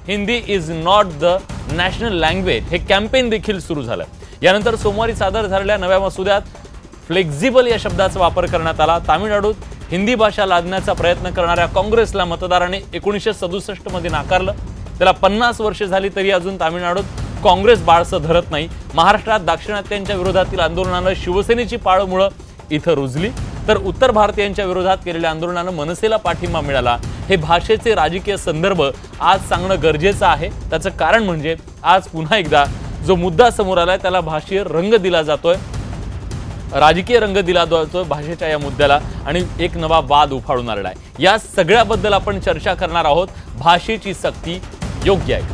Hindi is not the national language हे campaign देखील सुरू झालं। यानंतर सोमवारी सादर झालेल्या नव्या मसुद्यात फ्लेक्झिबल या शब्दाचा वापर करण्यात आला। तामिळनाडूत हिंदी भाषा लादण्याचा प्रयत्न करणाऱ्या काँग्रेसला मतदारांनी 1967 मध्ये नाकारलं। त्याला 50 वर्षे झाली तरी अजून तामिळनाडूत काँग्रेस बाळसं धरत नाही। महाराष्ट्रात दाक्षिणात्यांच्या विरोधातील आंदोलनानं शिवसेनेची पाळमुळं इथं रुजली, तर उत्तर भारतीयांच्या विरोधात केलेल्या आंदोलनानं मनसेला पाठिंबा मिळाला। हे भाषेचे राजकीय संदर्भ आज सांगणं गरजेचं आहे। त्याचं कारण म्हणजे आज पुन्हा एकदा जो मुद्दा समोर आलाय त्याला भाषीय रंग दिला जातोय, राजकीय रंग दिला जातोय भाषेच्या या मुद्द्याला, आणि एक नवा वाद उफाळून आलेला आहे। या सगळ्याबद्दल आपण चर्चा करणार आहोत। भाषेची सक्ती योग्य आहे का?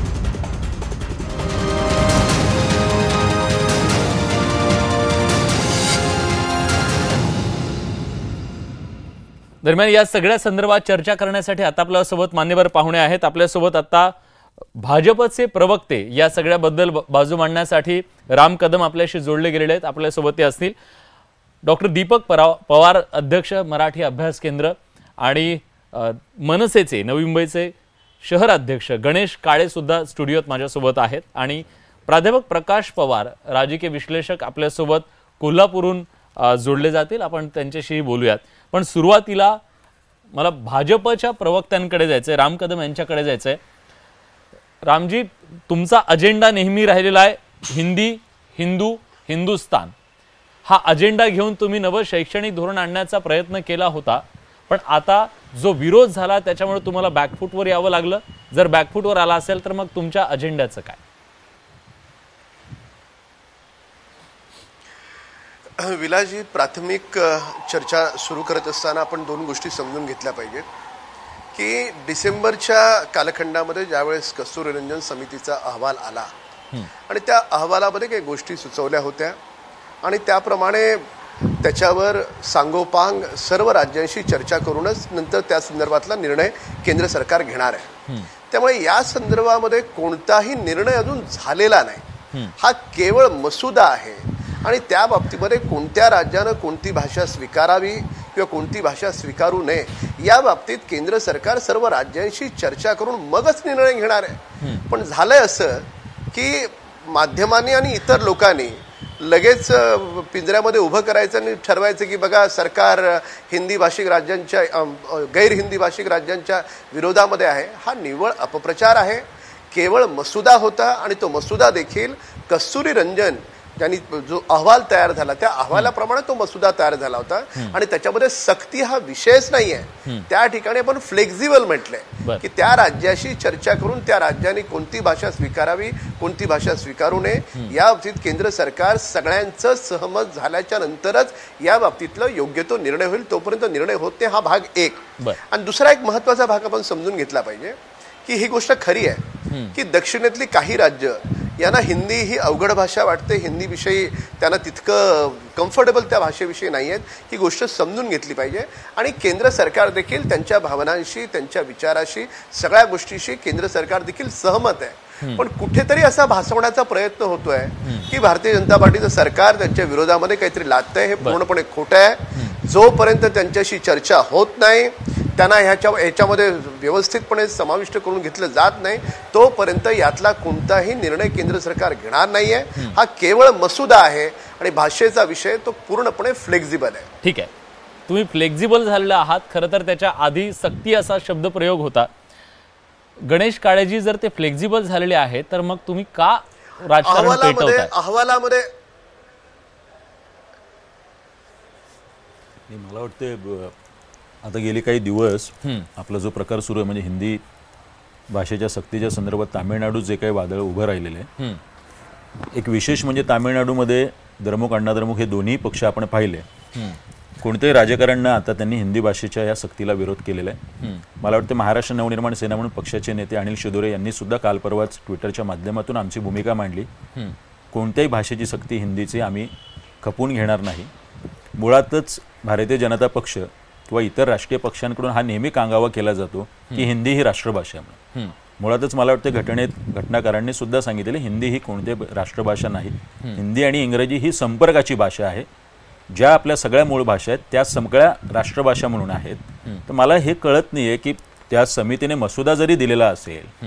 दरम्यान या सगळ्या संदर्भात चर्चा करण्यासाठी आता आपल्यासोबत मान्यवर पाहुणे आहेत। आपल्यासोबत आता भाजपचे प्रवक्ते या सगळ्याबद्दल बाजू मांडण्यासाठी राम कदम आपल्याशी जोडले गेलेले आहेत। आपल्यासोबत ते असतील डॉक्टर दीपक पवार, अध्यक्ष मराठी अभ्यास केंद्र, आणि मनसेचे नवी मुंबईचे शहर अध्यक्ष गणेश काळे सुद्धा स्टुडिओत माझ्यासोबत आहेत, आणि प्राध्यापक प्रकाश पवार राजकीय विश्लेषक आपल्यासोबत कोल्हापूरहून जोडले जातील। आपण त्यांच्याशी बोलूयात, पण सुरुवातीला मला भाजपच्या प्रवक्त्यांकडे जायचंय, राम कदम यांच्याकडे जायचंय। रामजी, तुमचा अजेंडा नेहमी राहिलेला आहे हिंदी, हिंदू, हिंदुस्तान हा अजेंडा घेऊन तुम्ही नवं शैक्षणिक धोरण आणण्याचा प्रयत्न केला होता, पण आता जो विरोध झाला त्याच्यामुळे तुम्हाला बॅकफूटवर यावं लागलं। जर बॅकफूटवर आला असेल तर मग तुमच्या अजेंड्याचं काय? विलाजी, प्राथमिक चर्चा सुरू करत असताना आपण दोन गोष्टी समजून घेतल्या पाहिजेत की डिसेंबरच्या कालखंडामध्ये ज्यावेळेस कस्तुरीरंजन समितीचा अहवाल आला आणि त्या अहवालामध्ये काही गोष्टी सुचवल्या होत्या आणि त्याप्रमाणे त्याच्यावर सांगोपांग सर्व राज्यांशी चर्चा करूनच नंतर त्या संदर्भातला निर्णय केंद्र सरकार घेणार आहे। त्यामुळे या संदर्भामध्ये कोणताही निर्णय अजून झालेला नाही, हा केवळ मसुदा आहे आणि त्या बाबतीमध्ये कोणत्या राज्यानं कोणती भाषा स्वीकारावी किंवा कोणती भाषा स्वीकारू नये या बाबतीत केंद्र सरकार सर्व राज्यांशी चर्चा करून मगच निर्णय घेणार आहे। पण झालंय असं की माध्यमांनी आणि इतर लोकांनी लगेच पिंजऱ्यामध्ये उभं करायचं आणि ठरवायचं की बघा सरकार हिंदी भाषिक राज्यांच्या गैर हिंदी भाषिक राज्यांच्या विरोधामध्ये आहे। हा निव्वळ अपप्रचार आहे। केवळ मसुदा होता आणि तो मसुदा देखील कस्तुरीरंजन ज्यांनी जो अहवाल तयार झाला त्या अहवालाप्रमाणे तो मसुदा तयार झाला होता आणि त्याच्यामध्ये सक्ती हा विषयच नाहीये। त्या ठिकाणी आपण फ्लेक्झिबल म्हटलंय की त्या राज्याशी चर्चा करून त्या राज्याने कोणती भाषा स्वीकारावी कोणती भाषा स्वीकारू नये या बाबतीत केंद्र सरकार सगळ्यांचं सहमत झाल्याच्या नंतरच या बाबतीतला योग्य तो निर्णय होईल, तोपर्यंत निर्णय होत नाही। हा भाग एक। आणि दुसरा एक महत्वाचा भाग आपण समजून घेतला पाहिजे की ही गोष्ट खरी आहे की दक्षिणेतली काही राज्य यांना हिंदी ही अवघड भाषा वाटते, हिंदीविषयी त्यांना तितकं कम्फर्टेबल त्या भाषेविषयी नाही आहेत। ही गोष्ट समजून घेतली पाहिजे आणि केंद्र सरकार देखील त्यांच्या भावनांशी त्यांच्या विचाराशी सगळ्या गोष्टीशी केंद्र सरकार देखील सहमत आहे। पण कुठेतरी असा भासवण्याचा प्रयत्न होतोय की भारतीय जनता पार्टीचं सरकार त्यांच्या विरोधामध्ये काहीतरी लादतंय, हे पूर्णपणे खोटं आहे। जोपर्यंत त्यांच्याशी चर्चा होत नाही, त्यांना ह्याच्यामध्ये व्यवस्थितपणे समाविष्ट करून घेतलं जात नाही, तोपर्यंत यातला कोणताही निर्णय केंद्र सरकार घेणार नाहीये। हा केवळ मसुदा आहे आणि भाषेचा विषय तो पूर्णपणे फ्लेक्झिबल आहे। ठीक आहे, तुम्ही फ्लेक्झिबल झालेला आहात। खरं तर त्याच्या आधी सक्ती असा शब्द प्रयोग होता। गणेश काळेजी, जर ते फ्लेक्झिबल झालेले आहेत तर मग तुम्ही का राजकारण पेटवताय? अहवालामध्ये मला वाटतं आता गेले काही दिवस आपला जो प्रकार सुरू आहे म्हणजे हिंदी भाषेच्या सक्तीच्या संदर्भात तामिळनाडू जे काही वादळ उभं राहिलेलं आहे, एक विशेष म्हणजे तामिळनाडूमध्ये द्रमुक अण्णाद्रमुक हे दोन्ही पक्ष आपण पाहिले, कोणत्याही राजकारण्यांना आता त्यांनी हिंदी भाषेच्या या सक्तीला विरोध केलेला आहे। मला वाटतं महाराष्ट्र नवनिर्माण सेना म्हणून पक्षाचे नेते अनिल शिदोरे यांनी सुद्धा काल परवाच ट्विटरच्या माध्यमातून आमची भूमिका मांडली, कोणत्याही भाषेची सक्ती हिंदीची आम्ही खपवून घेणार नाही। मुळातच भारतीय जनता पक्ष किंवा इतर राष्ट्रीय पक्षांकडून हा नेहमी कांगावा केला जातो की हिंदी ही राष्ट्रभाषा आहे। मुळातच मला वाटतं घटनाकारांनी सुद्धा सांगितले हिंदी ही कोणती राष्ट्रभाषा नाही, हिंदी आणि इंग्रजी ही संपर्काची भाषा आहे। ज्या आपल्या सगळ्या मूळ भाषा आहेत त्या सगळ्या राष्ट्रभाषा म्हणून आहेत। तर मला हे कळत नाहीये की त्या समितीने मसुदा जरी दिलेला असेल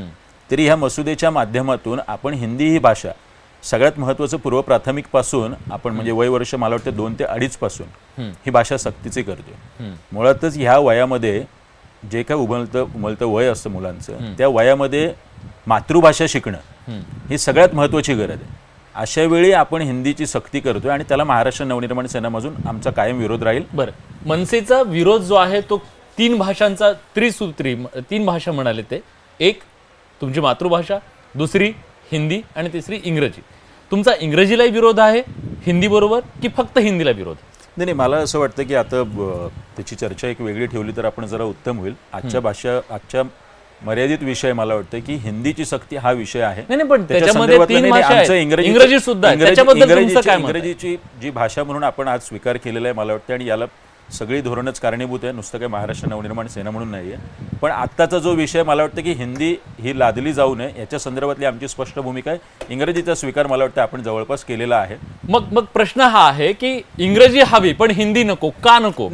तरी ह्या मसुदेच्या माध्यमातून आपण हिंदी ही भाषा सगळ्यात महत्त्वाचं पूर्व प्राथमिकपासून आपण म्हणजे वय वर्ष मला वाटतं 2 ते 2.5 पासून ही भाषा सक्तीची करतोय. मुळातच ह्या वयामध्ये जे काय उमलतं वय असतं मुलांचं, त्या वयामध्ये मातृभाषा शिकणं ही सगळ्यात महत्त्वाची गरज आहे. अशा वेळी आपण हिंदीची सक्ती करतोय आणि त्याला महाराष्ट्र नवनिर्माण सेनेमधून आमचा कायम विरोध राहील. बरं, मनसेचा विरोध जो आहे तो 3 भाषांचा त्रिसूत्री, 3 भाषा म्हणाले ते, एक तुमची मातृभाषा, दुसरी हिंदी आणि तिसरी इंग्रजी. तुमचा इंग्रजीलाही विरोध आहे हिंदी बरोबर की फक्त हिंदीला विरोध? नाही, मला असं वाटतं की आता त्याची चर्चा एक वेगळी ठेवली तर आपण जरा उत्तम होईल. आजच्या मर्यादित विषय मला वाटतं की हिंदीची सक्ती हा विषय आहे. नाही, पण त्याच्यामध्ये 3 भाषा आहेत, इंग्रजी सुद्धा आहे. त्याच्याबद्दल तुमचं काय मत आहे? इंग्रजीची जी भाषा म्हणून आपण आज स्वीकार केलेला आहे मला वाटतं, आणि याला सगळी धोरणच कारणीभूत आहे, नुसतं काही महाराष्ट्र नवनिर्माण सेना म्हणून नाही आहे. पण आत्ताचा जो विषय मला वाटतं की हिंदी ही लादली जाऊ नये याच्या संदर्भातली आमची स्पष्ट भूमिका आहे. इंग्रजीचा स्वीकार मला वाटतं आपण जवळपास केलेला आहे. मग प्रश्न हा आहे की इंग्रजी हवी पण हिंदी नको, का नको?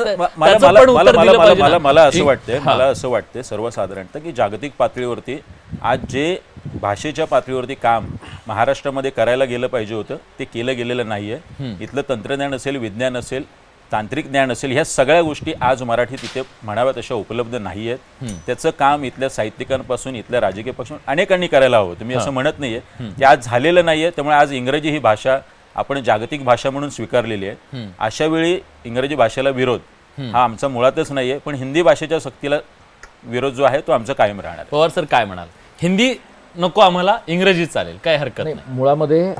मला असं वाटतंय सर्वसाधारणतः की जागतिक पातळीवरती आज जे भाषेच्या पातळीवरती काम महाराष्ट्रामध्ये करायला गेलं पाहिजे होतं ते केलं गेलेलं नाहीये. इथलं तंत्रज्ञान असेल, विज्ञान असेल, तांत्रिक ज्ञान असेल, ह्या सगळ्या गोष्टी आज मराठीत तिथे म्हणाव्यात अशा उपलब्ध नाही आहेत. त्याचं काम इथल्या साहित्यिकांपासून, इथल्या राजकीय पक्षांपासून अनेकांनी करायला हवं. तुम्ही असं म्हणत नाहीये ते आज झालेलं नाहीये. त्यामुळे आज इंग्रजी ही भाषा आपण जागतिक भाषा म्हणून स्वीकारलेली आहे. अशा वेळी इंग्रजी भाषेला विरोध हा आमचा मुळातच नाहीये, पण हिंदी भाषेच्या सक्तीला विरोध जो आहे तो आमचा कायम राहणार. पवार सर काय म्हणाल? हिंदी नको आम्हाला, इंग्रजी चालेल, काय हरकत नाही? मुळामध्ये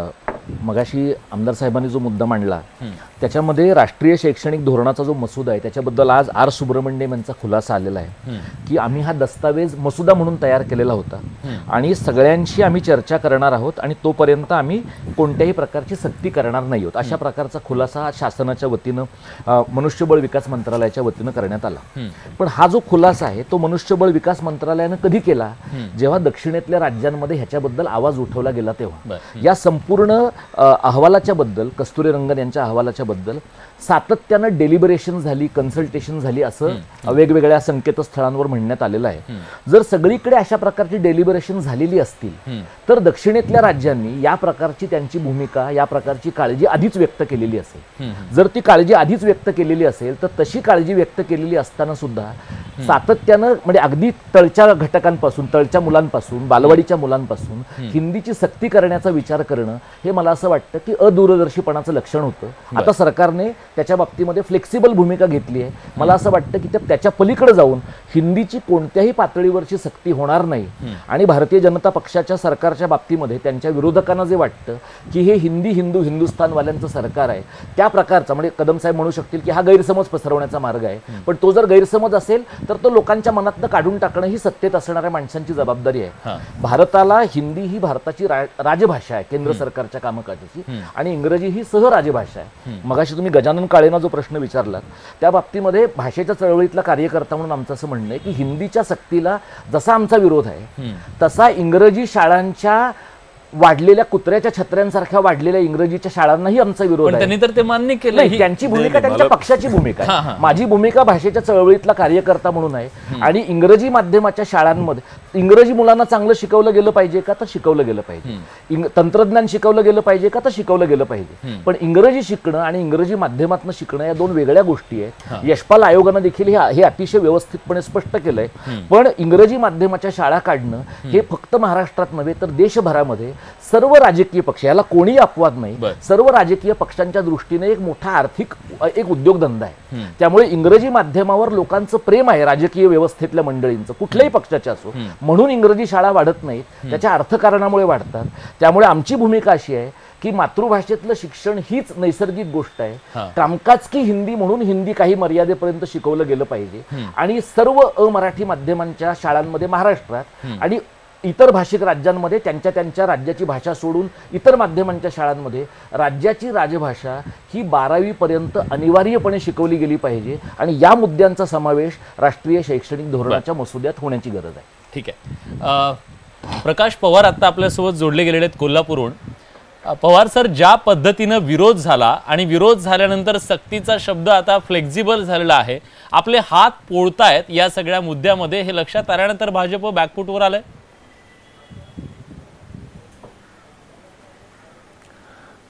मगाशी आमदार साहेबांनी जो मुद्दा मांडला त्याच्यामध्ये राष्ट्रीय शैक्षणिक धोरणाचा जो मसुदा आहे त्याच्याबद्दल आज आर सुब्रमण्यम यांचा खुलासा आलेला आहे की आम्ही हा दस्तावेज मसुदा म्हणून तयार केलेला होता आणि सगळ्यांशी आम्ही चर्चा करणार आहोत आणि तोपर्यंत आम्ही कोणत्याही प्रकारची सक्ती करणार नाही आहोत, अशा प्रकारचा खुलासा शासनाच्या वतीनं मनुष्यबळ विकास मंत्रालयाच्या वतीनं करण्यात आला. पण हा जो खुलासा आहे तो मनुष्यबळ विकास मंत्रालयानं कधी केला? जेव्हा दक्षिणेतल्या राज्यांमध्ये ह्याच्याबद्दल आवाज उठवला गेला तेव्हा. या संपूर्ण अहवालाच्या बद्दल, कस्तुरी रंगन यांच्या अहवालाच्या बद्दल सातत्यानं डेलिबरेशन झाली, कन्सल्टेशन झाली असं वेगवेगळ्या संकेतस्थळांवर म्हणण्यात आलेलं आहे. जर सगळीकडे अशा प्रकारची डेलिबरेशन झालेली असतील तर दक्षिणेतल्या राज्यांनी या प्रकारची त्यांची भूमिका, या प्रकारची काळजी आधीच व्यक्त केलेली असेल. जर ती काळजी आधीच व्यक्त केलेली असेल तर तशी काळजी व्यक्त केलेली असताना सुद्धा सातत्यानं म्हणजे अगदी तळच्या घटकांपासून, तळच्या मुलांपासून, बालवाडीच्या मुलांपासून हिंदीची सक्ती करण्याचा विचार करणं हे मला असं वाटतं की अदूरदर्शीपणाचं लक्षण होतं. आता सरकारने त्याच्या बाबतीमध्ये फ्लेक्सिबल भूमिका घेतली आहे. मला असं वाटतं की त्याच्या पलीकडे जाऊन हिंदीची कोणत्याही पातळीवरची सक्ती होणार नाही. आणि भारतीय जनता पक्षाच्या सरकारच्या बाबतीमध्ये त्यांच्या विरोधकांना जे वाटतं की हे हिंदी हिंदुस्थानवाल्यांचं सरकार आहे त्या प्रकारचा, म्हणजे कदम साहेब म्हणू शकतील की हा गैरसमज पसरवण्याचा मार्ग आहे. पण तो जर गैरसमज असेल तर तो लोकांच्या मनातनं काढून टाकणं ही सत्तेत असणाऱ्या माणसांची जबाबदारी आहे. भारताला हिंदी ही भारताची राजभाषा आहे केंद्र सरकारच्या कामकाजाची आणि इंग्रजी ही सहराजभाषा आहे. मगाशी तुम्ही गजानन काळेंना जो प्रश्न विचारलात त्या बाबतीमध्ये भाषेच्या चळवळीतला कार्यकर्ता म्हणून आमचं असं म्हणणं आहे की हिंदीच्या सक्तीला जसा आमचा विरोध आहे तसा इंग्रजी शाळांच्या वाढलेल्या कुत्र्याच्या छत्र्यांसारख्या वाढलेल्या इंग्रजीच्या शाळांनाही आमचा विरोध आहे. त्यांनी तर ते मान्य केलं. त्यांची भूमिका त्यांच्या पक्षाची भूमिका आहे. माझी भूमिका भाषेच्या चळवळीतला कार्यकर्ता म्हणून आहे आणि इंग्रजी माध्यमाच्या शाळांमध्ये इंग्रजी मुलांना चांगलं शिकवलं गेलं पाहिजे का तर शिकवलं गेलं पाहिजे, तंत्रज्ञान शिकवलं गेलं पाहिजे का तर शिकवलं गेलं पाहिजे. पण इंग्रजी शिकणं आणि इंग्रजी माध्यमातून शिकणं या दोन वेगळ्या गोष्टी आहेत. यशपाल आयोगानं देखील हे अतिशय व्यवस्थितपणे स्पष्ट केलंय. पण इंग्रजी माध्यमाच्या शाळा काढणं हे फक्त महाराष्ट्रात नव्हे तर देशभरामध्ये सर्व राजकीय पक्ष, याला कोणी अपवाद नाही, सर्व राजकीय पक्षांच्या दृष्टीने एक मोठा आर्थिक एक उद्योगधंदा आहे. त्यामुळे इंग्रजी माध्यमावर लोकांचं प्रेम आहे राजकीय व्यवस्थेतल्या मंडळींचं, कुठल्याही पक्षाचे असो. म्हणून इंग्रजी शाळा वाढत नाहीत, त्याच्या अर्थकारणामुळे वाढतात. त्यामुळे आमची भूमिका अशी आहे की मातृभाषेतलं शिक्षण हीच नैसर्गिक गोष्ट आहे. कामकाज की हिंदी म्हणून हिंदी काही मर्यादेपर्यंत शिकवलं गेलं पाहिजे आणि सर्व अमराठी माध्यमांच्या शाळांमध्ये महाराष्ट्रात आणि इतर भाषिक राज्यांमध्ये त्यांच्या राज्याची भाषा सोडून इतर माध्यमांच्या शाळांमध्ये राज्याची राजभाषा ही 12वी पर्यंत अनिवार्यपणे शिकवली गेली पाहिजे आणि या मुद्द्यांचा समावेश राष्ट्रीय शैक्षणिक धोरणाच्या मसुद्यात होण्याची गरज आहे. ठीक आहे. प्रकाश पवार आता आपल्यासोबत जोडले गेलेले आहेत कोल्हापूरहून. पवार सर, ज्या पद्धतीनं विरोध झाला आणि विरोध झाल्यानंतर सक्तीचा शब्द आता फ्लेक्झिबल झालेला आहे, आपले हात पोळतायत या सगळ्या मुद्द्यामध्ये, हे लक्षात आल्यानंतर भाजप बॅकफुटवर आलंय?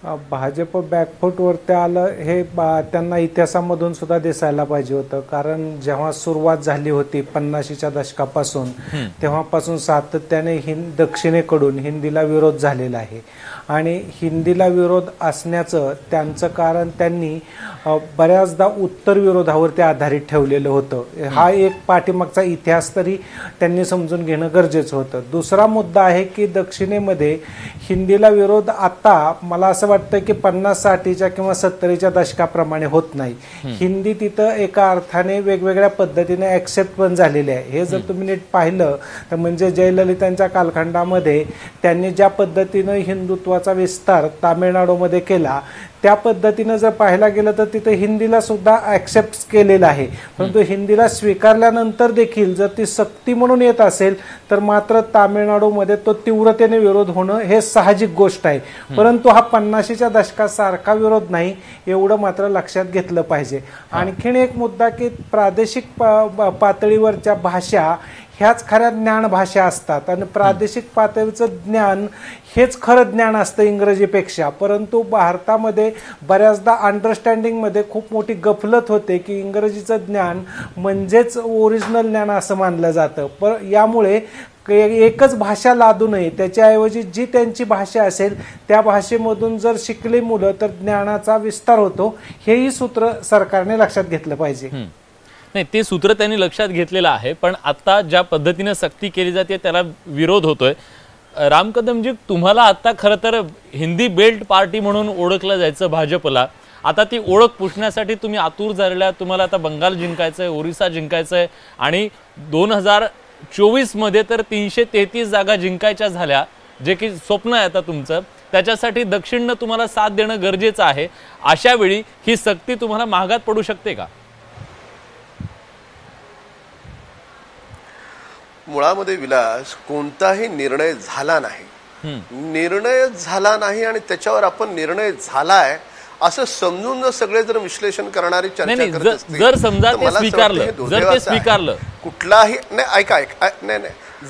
भाजप बॅकफूटवरती आलं हे त्यांना इतिहासामधून सुद्धा दिसायला पाहिजे होतं. कारण जेव्हा सुरुवात झाली होती 50च्या दशकापासून तेव्हापासून सातत्याने दक्षिणेकडून हिंदीला विरोध झालेला आहे. आणि हिंदीला विरोध असण्याचं त्यांचं कारण त्यांनी बऱ्याचदा उत्तर विरोधावरती आधारित ठेवलेलं होतं. हा एक पाठीमागचा इतिहास तरी त्यांनी समजून घेणं गरजेचं होतं. दुसरा मुद्दा आहे की दक्षिणेमध्ये हिंदीला विरोध आता मला असं वाटतं की 50-60च्या किंवा 70च्या दशकाप्रमाणे होत नाही. हिंदी तिथं एका अर्थाने वेगवेगळ्या पद्धतीने ऍक्सेप्ट पण झालेले आहे. हे जर तुम्ही नीट पाहिलं तर म्हणजे जयललितांच्या कालखंडामध्ये त्यांनी ज्या पद्धतीनं हिंदुत्वाचा विस्तार तामिळनाडूमध्ये केला त्या पद्धतीनं जर पाहायला गेलं तर तिथे हिंदीला सुद्धा ऍक्सेप्ट केलेलं आहे. परंतु हिंदीला स्वीकारल्यानंतर देखील जर ती सक्ती म्हणून येत असेल तर मात्र तामिळनाडूमध्ये तो तीव्रतेने विरोध होणं हे साहजिक गोष्ट आहे. परंतु हा 50च्या दशकासारखा विरोध नाही एवढं मात्र लक्षात घेतलं पाहिजे. आणखीन एक मुद्दा की प्रादेशिक पातळीवरच्या भाषा ह्याच खऱ्या ज्ञान भाषा असतात आणि प्रादेशिक पातळीचं ज्ञान हेच खरं ज्ञान असतं इंग्रजीपेक्षा. परंतु भारतामध्ये बऱ्याचदा अंडरस्टँडिंगमध्ये खूप मोठी गफलत होते की इंग्रजीचं ज्ञान म्हणजेच ओरिजिनल ज्ञान असं मानलं जातं. यामुळे एकच भाषा लादू नये, त्याच्याऐवजी जी त्यांची भाषा असेल त्या भाषेमधून जर शिकली मुलं तर ज्ञानाचा विस्तार होतो. हेही सूत्र सरकारने लक्षात घेतलं पाहिजे. नाही, ते सूत्र त्यांनी लक्षात घेतलेलं आहे. पण आता ज्या पद्धतीने सक्ती केली जाते त्याला विरोध होतोय. राम कदमजी, तुम्हाला आता खरं तर हिंदी बेल्ट पार्टी म्हणून ओळखलं जायचं भाजपला. आता ती ओळख पुसण्यासाठी तुम्ही आतुर झालेला. तुम्हाला आता बंगाल जिंकायचंय, ओरिसा जिंकायचंय आणि 2024 मध्ये तर 333 जागा जिंकायच्या झाल्या, जे की स्वप्न आहे आता तुमचं. त्याच्यासाठी दक्षिणनं तुम्हाला साथ देणं गरजेचं आहे. अशा वेळी ही सक्ती तुम्हाला महागात पडू शकते का? मुळामध्ये विलास कोणताही निर्णय झाला नाही आणि त्याच्यावर आपण निर्णय झालाय असं समजून जर सगळे जर विश्लेषण करणारी चर्चा करत असतील, जर समजा ते स्वीकारलं कुठलाही नाही, ऐका नाही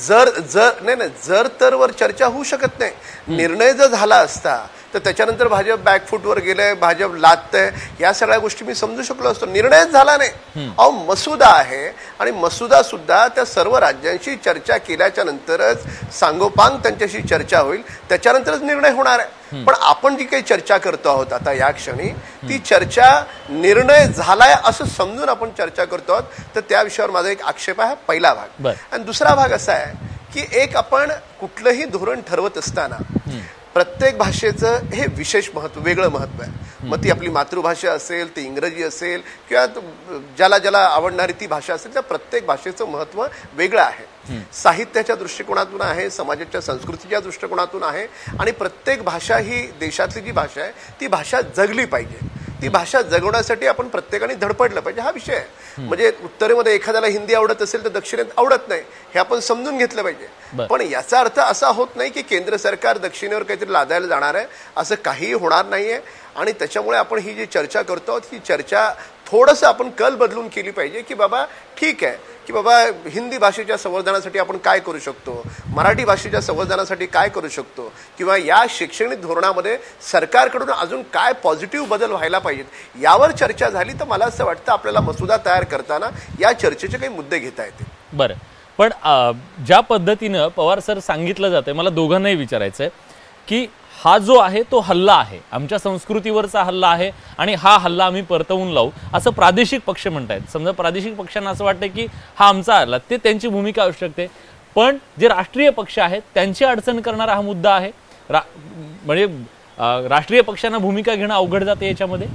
जर तर वर चर्चा होऊ शकत नाही. निर्णय जर झाला असता तर त्याच्यानंतर भाजप बॅकफूटवर गेलंय, भाजप लादतंय, या सगळ्या गोष्टी मी समजू शकलो असतो. निर्णयच झाला नाही. अहो मसुदा आहे आणि मसुदा सुद्धा त्या सर्व राज्यांशी चर्चा केल्याच्या नंतरच सांगोपांग त्यांच्याशी चर्चा होईल, त्याच्यानंतरच निर्णय होणार आहे. पण आपण जी काही चर्चा करतो आहोत आता या क्षणी ती चर्चा निर्णय झालाय असं समजून आपण चर्चा करतो आहोत. तर त्या विषयावर माझा एक आक्षेप आहे, पहिला भाग. आणि दुसरा भाग असा आहे की एक आपण कुठलंही धोरण ठरवत असताना प्रत्येक भाषेचं हे विशेष महत्व, वेगळं महत्व आहे. मग ती आपली मातृभाषा असेल, ती इंग्रजी असेल किंवा ज्याला आवडणारी ती भाषा असेल, त्या प्रत्येक भाषेचं महत्व वेगळं आहे. साहित्याच्या दृष्टिकोनातून आहे, समाजाच्या संस्कृतीच्या दृष्टिकोनातून आहे आणि प्रत्येक भाषा ही देशातली जी भाषा आहे ती भाषा जगली पाहिजे. ती भाषा जगवण्यासाठी आपण प्रत्येकाने धडपडलं पाहिजे, हा विषय आहे. म्हणजे उत्तरेमध्ये एखाद्याला हिंदी आवडत असेल तर दक्षिणेत आवडत नाही, हे आपण समजून घेतलं पाहिजे. पण याचा अर्थ असा होत नाही की केंद्र सरकार दक्षिणेवर काहीतरी लादायला जाणार आहे, असं काहीही होणार नाहीये. आणि त्याच्यामुळे आपण ही जी चर्चा करतो ही चर्चा थोडंसं आपण कल बदलून केली पाहिजे की बाबा ठीक आहे की बाबा हिंदी भाषेच्या संवर्धनासाठी आपण काय करू शकतो, मराठी भाषेच्या संवर्धनासाठी काय करू शकतो, किंवा या शैक्षणिक धोरणामध्ये सरकारकडून अजून काय पॉझिटिव्ह बदल व्हायला पाहिजेत, यावर चर्चा झाली तर मला असं वाटतं आपल्याला मसुदा तयार करताना या चर्चेचे काही मुद्दे घेता येतील. बरं, पण ज्या पद्धतीनं पवार सर सांगितलं जातंय, मला दोघांनाही विचारायचंय की हा जो आहे तो हल्ला आहे, आमच्या संस्कृतीवरचा हल्ला आहे आणि हा हल्ला आम्ही परतवून लावू असं प्रादेशिक पक्ष म्हणतायत. समजा प्रादेशिक पक्षांना असं वाटतं की हा आमचा हल्ला, ते त्यांची भूमिका असू शकते. पण जे राष्ट्रीय पक्ष आहेत त्यांची अडचण करणारा हा मुद्दा आहे. म्हणजे राष्ट्रीय पक्षांना भूमिका घेणं अवघड जाते याच्यामध्ये.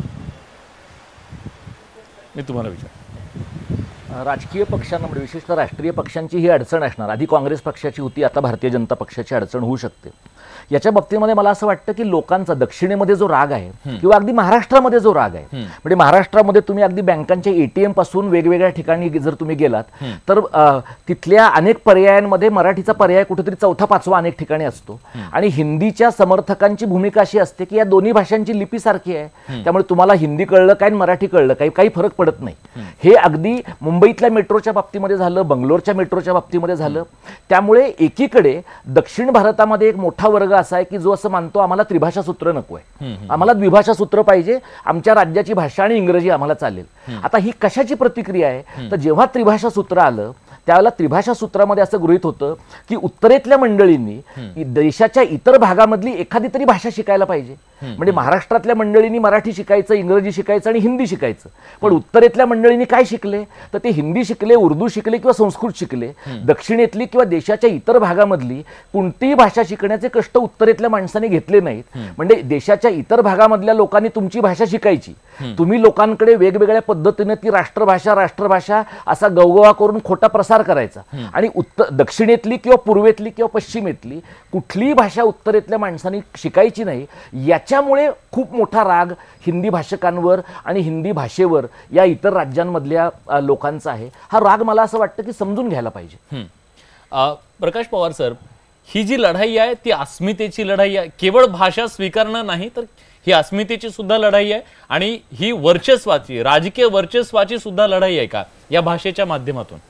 मी तुम्हाला विचार, राजकीय पक्षांना म्हणजे विशेषतः राष्ट्रीय पक्षांची ही अडचण असणार. आधी काँग्रेस पक्षाची होती, आता भारतीय जनता पक्षाची अडचण होऊ शकते. याच्या बाबतीमध्ये मला असं वाटतं की लोकांचा दक्षिणेमध्ये जो राग आहे किंवा अगदी महाराष्ट्रामध्ये जो राग आहे, म्हणजे महाराष्ट्रामध्ये तुम्ही अगदी बँकांच्या ATM पासून वेगवेगळ्या ठिकाणी जर तुम्ही गेलात तर तिथल्या अनेक पर्यायांमध्ये मराठीचा पर्याय कुठेतरी चौथा पाचवा अनेक ठिकाणी असतो. आणि हिंदीच्या समर्थकांची भूमिका अशी असते की या दोन्ही भाषांची लिपी सारखी आहे, त्यामुळे तुम्हाला हिंदी कळलं काय मराठी कळलं काही फरक पडत नाही. हे अगदी मुंबई मुंबईतल्या मेट्रोच्या बाबतीमध्ये झालं, बंगलोरच्या मेट्रोच्या बाबतीमध्ये झालं. त्यामुळे एकीकडे दक्षिण भारतामध्ये एक मोठा वर्ग असा आहे की जो असं मानतो आम्हाला त्रिभाषा सूत्र नको आहे, आम्हाला द्विभाषा सूत्र पाहिजे, आमच्या राज्याची भाषा आणि इंग्रजी आम्हाला चालेल. आता ही कशाची प्रतिक्रिया आहे तर जेव्हा त्रिभाषा सूत्र आलं त्यावेळेला त्रिभाषा सूत्रामध्ये असं गृहीत होतं की उत्तरेतल्या मंडळींनी देशाच्या इतर भागामधली एखादी तरी भाषा शिकायला पाहिजे. म्हणजे महाराष्ट्रातल्या मंडळींनी मराठी शिकायचं, इंग्रजी शिकायचं आणि हिंदी शिकायचं. पण उत्तरेतल्या मंडळींनी काय शिकले तर ते हिंदी शिकले, उर्दू शिकले किंवा संस्कृत शिकले. दक्षिणेतली किंवा देशाच्या इतर भागामधली कोणतीही भाषा शिकण्याचे कष्ट उत्तरेतल्या माणसाने घेतले नाहीत. म्हणजे देशाच्या इतर भागामधल्या लोकांनी तुमची भाषा शिकायची, तुम्ही लोकांकडे वेगवेगळ्या पद्धतीने ती राष्ट्रभाषा असा गवगवा करून खोटा प्रसार करायचा. आणि दक्षिणेतली किंवा पूर्वेतली किंवा पश्चिमेतली कुठलीही भाषा उत्तरेतल्या माणसांनी शिकायची नाही. याच्यामुळे खूप मोठा राग हिंदी भाषकांवर आणि हिंदी भाषेवर या इतर राज्यांमधल्या लोकांचा आहे. हा राग मला असं वाटतं की समजून घ्यायला पाहिजे. प्रकाश पवार सर, ही जी लढाई आहे ती अस्मितेची लढाई आहे, केवळ भाषा स्वीकारणं नाही तर ही अस्मितेची सुद्धा लढाई आहे आणि ही वर्चस्वाची, राजकीय वर्चस्वाची सुद्धा लढाई आहे का या भाषेच्या माध्यमातून?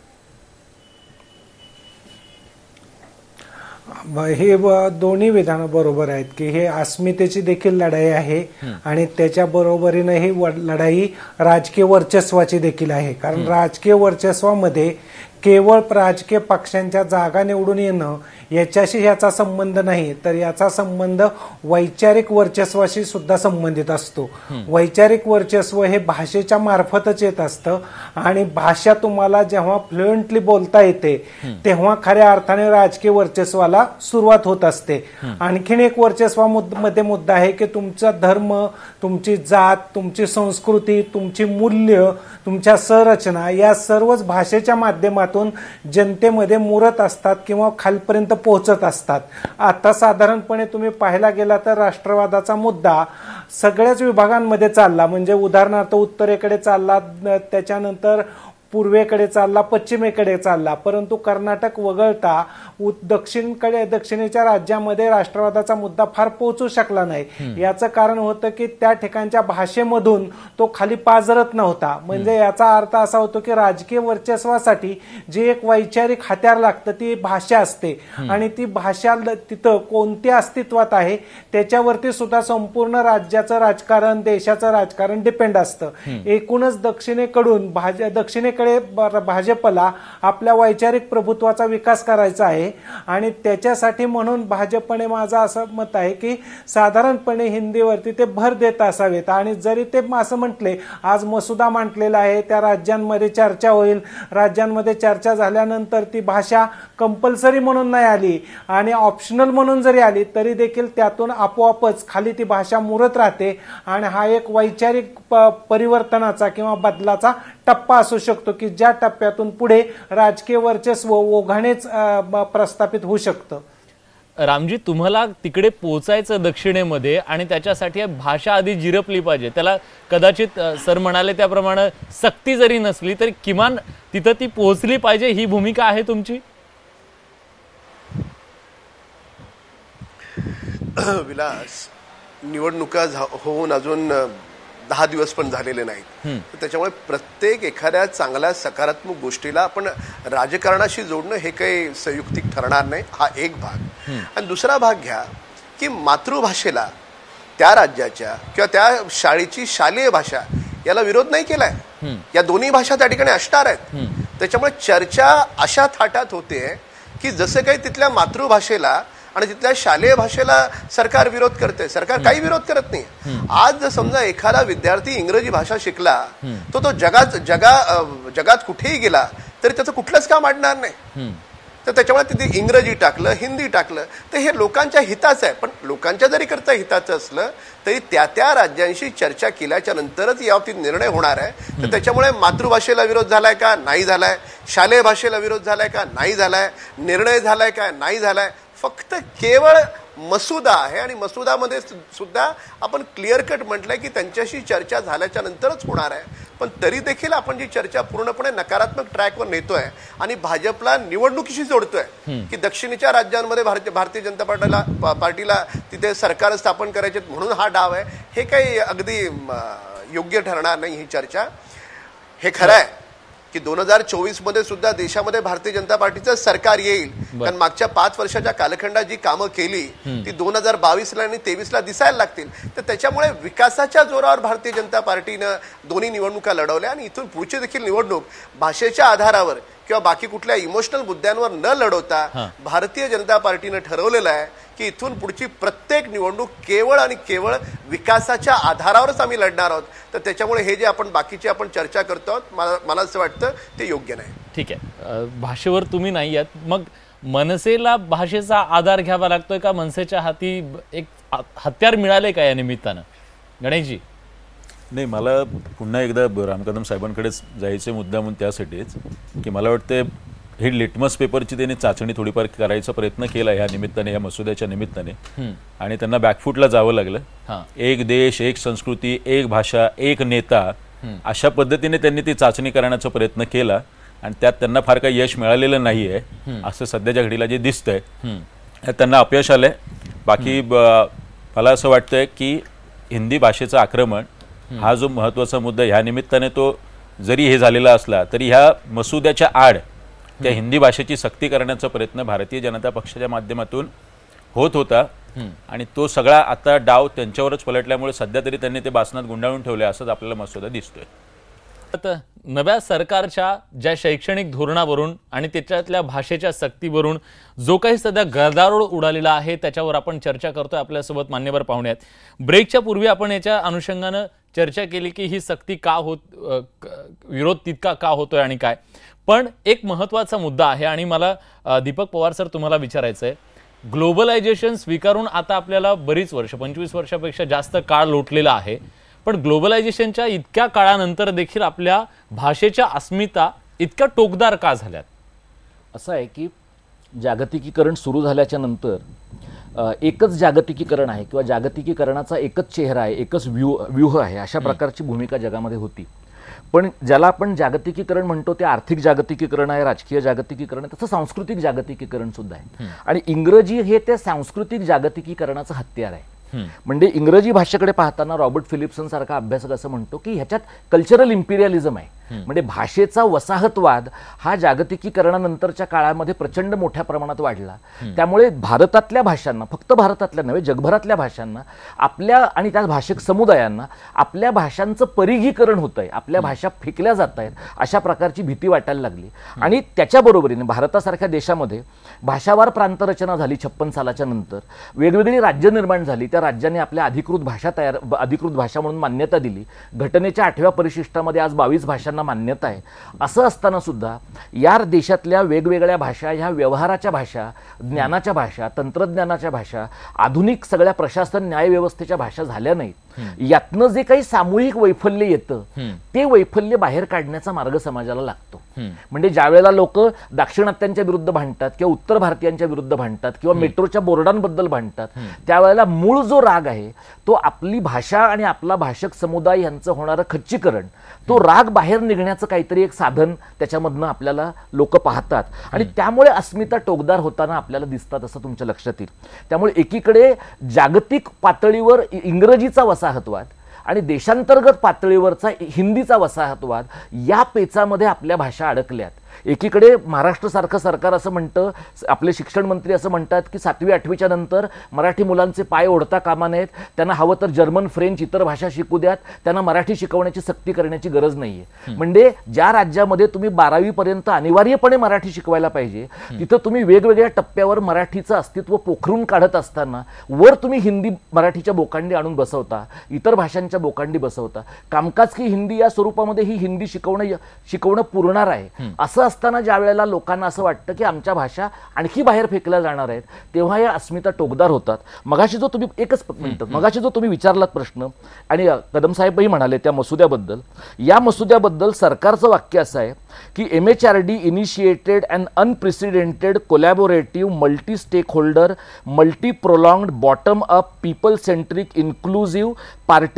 हे दोन्ही विधानं बरोबर आहेत की हे अस्मितेची देखील लढाई आहे आणि त्याच्या बरोबरीने ही लढाई राजकीय वर्चस्वाची देखील आहे. कारण राजकीय वर्चस्वामध्ये केवळ राजकीय पक्षांच्या जागा निवडून येणं याच्याशी याचा संबंध नाही, तर याचा संबंध वैचारिक वर्चस्वाशी सुद्धा संबंधित असतो. वैचारिक वर्चस्व हे भाषेच्या मार्फतच येत असतं आणि भाषा तुम्हाला जेव्हा फ्लुएंटली बोलता येते तेव्हा खऱ्या अर्थाने राजकीय वर्चस्वाला सुरुवात होत असते. आणखीन एक वर्चस्वामध्ये मुद्दा आहे की तुमचा धर्म, तुमची जात, तुमची संस्कृती, तुमची मूल्य, तुमच्या संरचना या सर्वच भाषेच्या माध्यमातून जनतेमध्ये मुरत असतात किंवा खालपर्यंत पोहोचत असतात. आता साधारणपणे तुम्ही पाहायला गेला तर राष्ट्रवादाचा मुद्दा सगळ्याच विभागांमध्ये चालला. म्हणजे उदाहरणार्थ उत्तरेकडे चालला, त्याच्यानंतर पूर्वेकडे चालला, पश्चिमेकडे चालला, परंतु कर्नाटक वगळता दक्षिणेच्या राज्यामध्ये राष्ट्रवादाचा मुद्दा फार पोहोचू शकला नाही. याचं कारण होतं की त्या ठिकाणच्या भाषेमधून तो खाली पाझरत नव्हता. म्हणजे याचा अर्थ असा होतो की राजकीय वर्चस्वासाठी जे एक वैचारिक हत्यार लागतं ती भाषा असते आणि ती भाषा तिथं कोणत्या अस्तित्वात आहे त्याच्यावरती सुद्धा संपूर्ण राज्याचं राजकारण, देशाचं राजकारण डिपेंड असतं. एकूणच दक्षिणेकडून भाजपला आपल्या वैचारिक प्रभुत्वाचा विकास करायचा आहे आणि त्याच्यासाठी म्हणून भाजपने, माझं असं मत आहे की साधारणपणे हिंदीवरती ते भर देत असावेत. आणि जरी ते असं म्हटले, आज मसुदा मांडलेला आहे, त्या राज्यांमध्ये चर्चा होईल, राज्यांमध्ये चर्चा झाल्यानंतर ती भाषा कंपल्सरी म्हणून नाही आली आणि ऑप्शनल म्हणून जरी आली तरी देखील त्यातून आपोआपच खाली ती भाषा मुरत राहते आणि हा एक वैचारिक परिवर्तनाचा किंवा बदलाचा टप्पा असू शकतो की ज्या टप्प्यातून पुढे राजकीय वर्चस्व ओघानेच प्रस्थापित होऊ शकतं. रामजी, तुम्हाला तिकडे पोचायचं दक्षिणेमध्ये आणि त्याच्यासाठी भाषा आधी जिरपली पाहिजे. त्याला कदाचित सर म्हणाले त्याप्रमाणे सक्ती जरी नसली तरी किमान तिथं ती पोहोचली पाहिजे, ही भूमिका आहे तुमची? विलास, निवडणुका होऊन अजून 10 दिवस पण झालेले नाहीत. त्याच्यामुळे प्रत्येक एखाद्या चांगल्या सकारात्मक गोष्टीला आपण राजकारणाशी जोडणं हे काही संयुक्तिक ठरणार नाही. हा एक भाग. आणि दुसरा भाग घ्या की मातृभाषेला त्या राज्याच्या किंवा त्या शाळेची शालेय भाषा याला विरोध नाही केलाय. या दोन्ही भाषा त्या ठिकाणी असणार आहेत. त्याच्यामुळे चर्चा अशा थाटात होते की जसं काही तिथल्या मातृभाषेला आणि तिथल्या शालेय भाषेला सरकार विरोध करते. सरकार काही विरोध करत नाही. आज जर समजा एखादा विद्यार्थी इंग्रजी भाषा शिकला तो जगात कुठेही गेला तरी त्याचं कुठलंच काम अडणार नाही. तर त्याच्यामुळे तिथे इंग्रजी टाकलं, हिंदी टाकलं तर हे लोकांच्या हिताचं आहे. पण लोकांच्या जरी करता हिताचं असलं तरी त्या राज्यांशी चर्चा केल्याच्या नंतरच याबाबतीत निर्णय होणार आहे. तर त्याच्यामुळे मातृभाषेला विरोध झालाय का? नाही झालाय. शालेय भाषेला विरोध झालाय का? नाही झालाय. निर्णय झालाय का? नाही झालाय. फक्त केवळ मसुदा आहे आणि मसुदामध्ये सुद्धा आपण क्लिअर कट म्हटलंय की त्यांच्याशी चर्चा झाल्याच्या नंतरच होणार आहे. पण तरी देखील आपण जी चर्चा पूर्णपणे नकारात्मक ट्रॅकवर नेतोय आणि भाजपला निवडणुकीशी जोडतोय की दक्षिणेच्या राज्यांमध्ये भारतीय जनता पार्टीला तिथे सरकार स्थापन करायचे म्हणून हा डाव आहे, हे काही अगदी योग्य ठरणार नाही ही चर्चा. हे खरं आहे की 2024 मध्ये सुद्धा देशामध्ये भारतीय जनता पार्टीचं सरकार येईल, कारण मागच्या 5 वर्षाच्या कालखंडात जी कामं केली ती 2022ला आणि 23ला दिसायला लागतील. तर त्याच्यामुळे विकासाच्या जोरावर भारतीय जनता पार्टीनं दोन्ही निवडणुका लढवल्या आणि इथून पुढची देखील निवडणूक भाषेच्या आधारावर किंवा बाकी कुठल्या इमोशनल मुद्द्यांवर न लढवता भारतीय जनता पार्टीनं ठरवलेलं आहे की इथून पुढची प्रत्येक निवडणूक केवळ आणि केवळ विकासाच्या आधारावरच आम्ही लढणार आहोत. तर त्याच्यामुळे हे जे आपण बाकीची आपण चर्चा करतो आहोत, मला असं वाटतं ते योग्य नाही. ठीक आहे, भाषेवर तुम्ही नाही आहात, मग मनसेला भाषेचा आधार घ्यावा लागतोय का? मनसेच्या हाती एक हत्यार मिळाले का या निमित्तानं? गणेशजी. नाही, मला पुन्हा एकदा राम कदम साहेबांकडेच जायचे मुद्दा म्हणून त्यासाठीच की मला वाटतं ही लिटमस पेपरची त्यांनी चाचणी थोडीफार करायचा प्रयत्न केला ह्या निमित्ताने, या मसुद्याच्या निमित्ताने, आणि त्यांना बॅकफूटला जावं लागलं. एक देश, एक संस्कृती, एक भाषा, एक नेता, अशा पद्धतीने त्यांनी ती चाचणी करण्याचा प्रयत्न केला आणि त्यात त्यांना फार काही यश मिळालेलं नाहीये असं सध्याच्या घडीला जे दिसतंय. त्यांना अपयश आलंय. बाकी मला असं वाटतंय की हिंदी भाषेचं आक्रमण हा जो महत्त्वाचा मुद्दा ह्या निमित्ताने तो जरी हे झालेला असला तरी ह्या मसुद्याच्या आड त्या हिंदी भाषेची सक्ती करण्याचा प्रयत्न भारतीय जनता पक्षाच्या माध्यमातून होत होता आणि तो सगळा आता डाव त्यांच्यावरच पलटल्यामुळे सध्या तरी त्यांनी ते बासनात गुंडाळून ठेवले असंच आपल्याला मसुदा दिसतोय. आता नव्या सरकारच्या ज्या शैक्षणिक धोरणावरून आणि त्याच्यातल्या भाषेच्या सक्तीवरून जो काही सध्या गदारोळ उडालेला आहे त्याच्यावर आपण चर्चा करतोय. आपल्यासोबत मान्यवर पाहुणे आहेत. ब्रेकच्या पूर्वी आपण याच्या अनुषंगानं चर्चा केली की ही सक्ती का विरोध तितका का होतोय आणि काय. पण एक महत्त्वाचा मुद्दा आहे आणि मला दीपक पवार सर तुम्हाला विचारायचं आहे, ग्लोबलायझेशन स्वीकारून आता आपल्याला बरीच वर्ष, 25 वर्षापेक्षा जास्त काळ लोटलेला आहे, पण ग्लोबलायझेशनच्या इतक्या काळानंतर देखील आपल्या भाषेच्या अस्मिता इतक्या टोकदार का झाल्यात? असं आहे की जागतिकीकरण सुरू झाल्याच्या नंतर एकच जागतिकीकरण आहे किंवा जागतिकीकरणाचा एकच चेहरा आहे, एकच व्यूह आहे, अशा प्रकारची भूमिका जगामध्ये होती. पण ज्याला आपण जागतिकीकरण म्हणतो ते आर्थिक जागतिकीकरण आहे, राजकीय जागतिकीकरण आहे, तसं सांस्कृतिक जागतिकीकरण सुद्धा आहे. आणि इंग्रजी हे त्या सांस्कृतिक जागतिकीकरणाचं हत्यार आहे. म्हणजे इंग्रजी भाषेकडे पाहताना रॉबर्ट फिलिप्सन सारखा अभ्यासक असं म्हणतो की ह्याच्यात कल्चरल इम्पिरियलिझम आहे. म्हणजे भाषेचा वसाहतवाद हा जागतिकीकरणानंतरच्या काळामध्ये प्रचंड मोठ्या प्रमाणात वाढला. त्यामुळे भारतातल्या भाषांना, फक्त भारतातल्या नव्हे जगभरातल्या भाषांना, आपल्या आणि त्या भाषिक समुदायांना आपल्या भाषांचं परिघीकरण होत आहे, आपल्या भाषा फेकल्या जात आहेत, अशा प्रकारची भीती वाटायला लागली. आणि त्याच्या बरोबरीने भारतासारख्या देशामध्ये भाषावार प्रांतरचना झाली 56 सालाच्या नंतर. वेगवेगळी राज्य निर्माण झाली. त्या राज्याने आपल्या अधिकृत भाषा म्हणून मान्यता दिली. घटनेच्या 8व्या परिशिष्टामध्ये आज 22 भाषांना मान्यता आहे. असं असताना सुद्धा या देशातल्या वेगवेगळ्या भाषा, ह्या व्यवहाराच्या भाषा, ज्ञानाच्या भाषा, तंत्रज्ञानाच्या भाषा, आधुनिक सगळ्या प्रशासन न्यायव्यवस्थेच्या भाषा झाल्या नाहीत. यातनं जे काही सामूहिक वैफल्य येतं ते वैफल्य बाहेर काढण्याचा मार्ग समाजाला लागतो. म्हणजे ज्या वेळेला लोक दाक्षिणात्यांच्या विरुद्ध भांडतात किंवा उत्तर भारतीयांच्या विरुद्ध भांडतात किंवा मेट्रोच्या बोर्डांबद्दल भांडतात, त्यावेळेला मूळ जो राग आहे तो आपली भाषा आणि आपला भाषक समुदाय यांचं होणारं खच्चीकरण, तो राग बाहेर निघण्याचं काहीतरी एक साधन त्याच्यामधनं आपल्याला लोक पाहतात आणि त्यामुळे अस्मिता टोकदार होताना आपल्याला दिसतात असं तुमच्या लक्षात येईल. त्यामुळे एकीकडे जागतिक पातळीवर इंग्रजीचा वसाहतवाद आणि देशांतर्गत पातळीवरचा हिंदीचा वसाहतवाद या पेचामध्ये आपल्या भाषा अडकल्यात. एकीकडे महाराष्ट्रसारखं सरकार असं म्हणतं, आपले शिक्षण मंत्री असं म्हणतात की 7वी 8वीच्या नंतर मराठी मुलांचे पाय ओढता कामा नयेत, त्यांना हवं तर जर्मन, फ्रेंच, इतर भाषा शिकू द्यात, त्यांना मराठी शिकवण्याची सक्ती करण्याची गरज नाहीये. म्हणजे ज्या राज्यामध्ये तुम्ही 12वी पर्यंत अनिवार्यपणे मराठी शिकवायला पाहिजे तिथं तुम्ही वेगवेगळ्या टप्प्यावर मराठीचं अस्तित्व पोखरून काढत असताना वर तुम्ही हिंदी मराठीच्या बोकांडी आणून बसवता, इतर भाषांच्या बोकांडी बसवता. कामकाज की हिंदी या स्वरूपामध्ये ही हिंदी शिकवणं पुरणार आहे. असं असताना ज्या वेळेला लोकांना असं वाटतं की आमच्या भाषा आणखी बाहेर फेकल्या जाणार आहेत, तेव्हा या अस्मिता टोकदार होतात. मगाशी जो तुम्ही विचारलात प्रश्न आणि कदम साहेबही म्हणाले त्या मसुद्याबद्दल, या मसुद्याबद्दल सरकारचं वाक्य असं आहे की MHRD initiated an unprecedented collaborative multi stakeholder multi prolonged bottom up people centric inclusive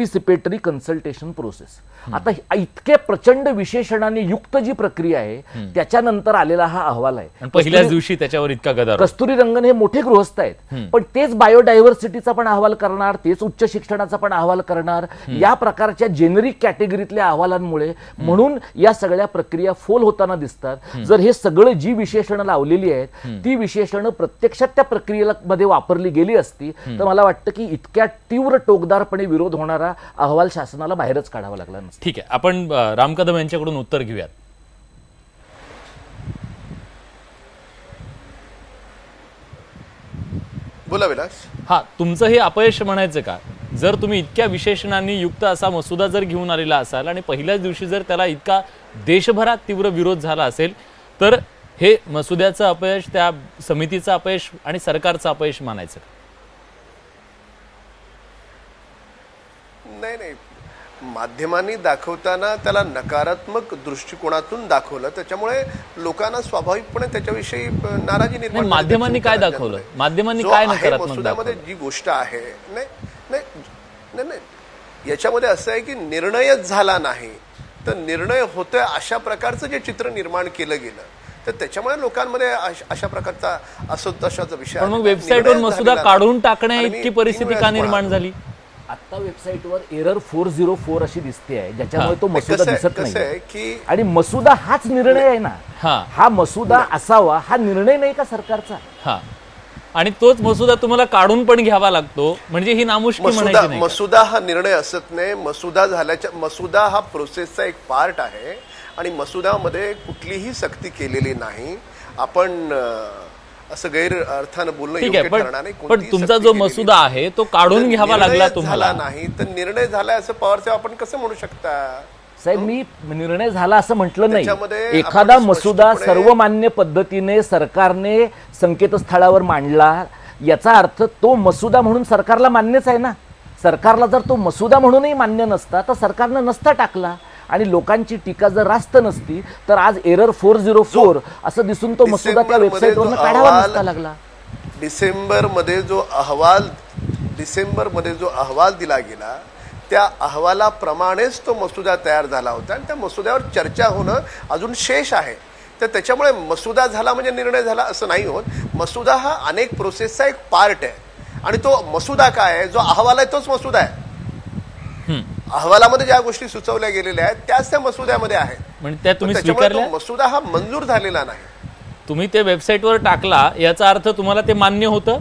participatory consultation process. आता इतके प्रचंड विशेषणाने युक्त जी प्रक्रिया आहे त्याच्यानंतर आलेला हा अहवाल आहे. पहिल्याच दिवशी त्याच्यावर इतका गदारोळ. कस्तुरीरंगन हे मोठे गृहस्थ आहेत, पण तेच बायोडायव्हर्सिटीचा पण अहवाल करणार, तेच उच्च शिक्षणाचा पण अहवाल करणार, या प्रकारच्या जेनेरिक कॅटेगरीतल्या अहवालांमुळे म्हणून या सगळ्या प्रक्रिया फोल होताना दिसतात. जर हे सगळं जी विशेषणं लावलेली आहेत ती विशेषणं प्रत्यक्षात त्या प्रक्रियेला मध्ये वापरली गेली असती तर मला वाटतं की इतक्या तीव्र टोकदारपणे विरोध होणारा अहवाल शासनाला बाहेरच काढावा लागला नसता. ठीक आहे, आपण राम कदम यांच्याकडून उत्तर घेऊयात. बोला विलास. हा, तुमचं हे अपयश म्हणायचं का? जर तुम्ही इतक्या विशेषणांनी युक्त असा मसुदा जर घेऊन आलेला असाल आणि पहिल्याच दिवशी जर त्याला इतका देशभरात तीव्र विरोध झाला असेल तर हे मसुद्याचं अपयश, त्या समितीचं अपयश आणि सरकारचं अपयश मानायचं का? नाही नाही, माध्यमांनी दाखवताना त्याला नकारात्मक दृष्टिकोनातून दाखवलं, त्याच्यामुळे लोकांना स्वाभाविकपणे त्याच्याविषयी नाराजी निर्माण. माध्यमांनी काय दाखवलं? माध्यमांनी काय नकारात्मक मसुद्यामध्ये जी गोष्ट आहे, नाही नाही नाही नाही, याच्यामध्ये असं आहे की निर्णयच झाला नाही तर निर्णय होतोय अशा प्रकारचं जे चित्र निर्माण केलं गेलं तर त्याच्यामुळे लोकांमध्ये अशा प्रकारचा असंतोषाचा विषय. मग वेबसाईटवर मसुदा काढून टाकण्या इतकी परिस्थिती का निर्माण झाली? आता वेबसाईटवर एरर 404 अशी दिसते आहे, ज्याच्यामुळे तो मसुदा दिसत नाही. आणि मसुदा हाच निर्णय आहे ना, हा मसुदा असावा हा निर्णय नाही का सरकारचा? हा, आणि तोच मसुदा तुम्हाला काढून पण घ्यावा लागतो, म्हणजे ही नामुष्की म्हणायची नाही. मसुदा हा निर्णय असत नाही. मसुदा हा प्रोसेसचा एक पार्ट आहे आणि मसुदामध्ये कुठलीही सक्ती केलेली नाही. आपण असं गैर अर्थानं बोलणं योग्य ठरणार नाही. पण तुमचा जो मसुदा आहे तो काढून घ्यावा लागला तुम्हाला. नाही तर निर्णय झालाय असं पवारसाहेब आपण कसं म्हणू शकता? साहेब, मी निर्णय झाला असं म्हटलं नाही. एखादा मसुदा सर्वमान्य पद्धतीने सरकारने संकेतस्थळावर मांडला याचा अर्थ तो मसुदा म्हणून सरकारला मान्यच आहे ना. सरकारला जर तो मसुदा म्हणूनही मान्य नसता तर सरकारनं नसता टाकला आणि लोकांची टीका जर रास्त नसती तर आज एरर 404 असं दिसून तो मसुदा त्या वेबसाईटवरून काढावा नसता लागला. डिसेंबरमध्ये जो अहवाल दिला गेला त्या अहवालाप्रमाणेच तो मसुदा तयार झाला होता आणि त्या मसुद्यावर चर्चा होणं अजून शेष आहे. तर त्याच्यामुळे मसुदा झाला म्हणजे निर्णय झाला असं नाही होत. मसुदा हा अनेक प्रोसेसचा एक पार्ट आहे आणि तो मसुदा काय आहे, जो अहवाल आहे तोच मसुदा आहे. अहवालामध्ये ज्या गोष्टी सुचवल्या गेलेल्या आहेत त्याच त्या मसुद्यामध्ये आहेत. म्हणजे त्या तुम्ही स्वीकारल्या? मसुदा हा मंजूर झालेला नाही. तुम्ही ते वेबसाईटवर टाकला याचा अर्थ तुम्हाला ते मान्य होतं?